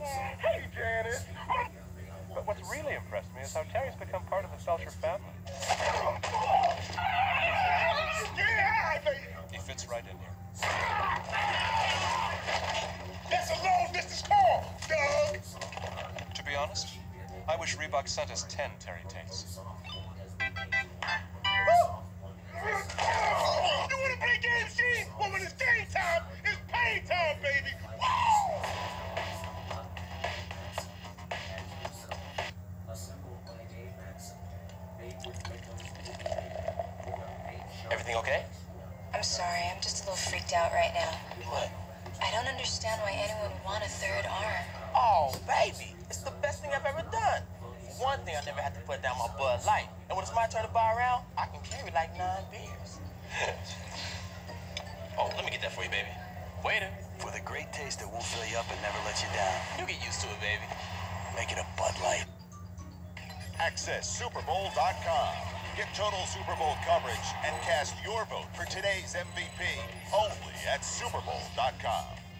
Hey, Janice. But what's really impressed me is how Terry's become part of the Felcher family. He fits right in here. That's a low distance call, Doug. To be honest, I wish Reebok sent us 10 Terry Tates. You want to play games, G? Well, when it's game time, it's pain time, baby. Everything okay? I'm sorry, I'm just a little freaked out right now. What? I don't understand why anyone would want a third arm. Oh, baby. It's the best thing I've ever done. For one thing, I never had to put down my Bud Light. And when it's my turn to buy around, I can carry like 9 beers. Oh, let me get that for you, baby. Waiter. For the great taste that won't fill you up and never let you down. You get used to it, baby. Make it a Bud Light. Access SuperBowl.com. Get total Super Bowl coverage and cast your vote for today's MVP only at SuperBowl.com.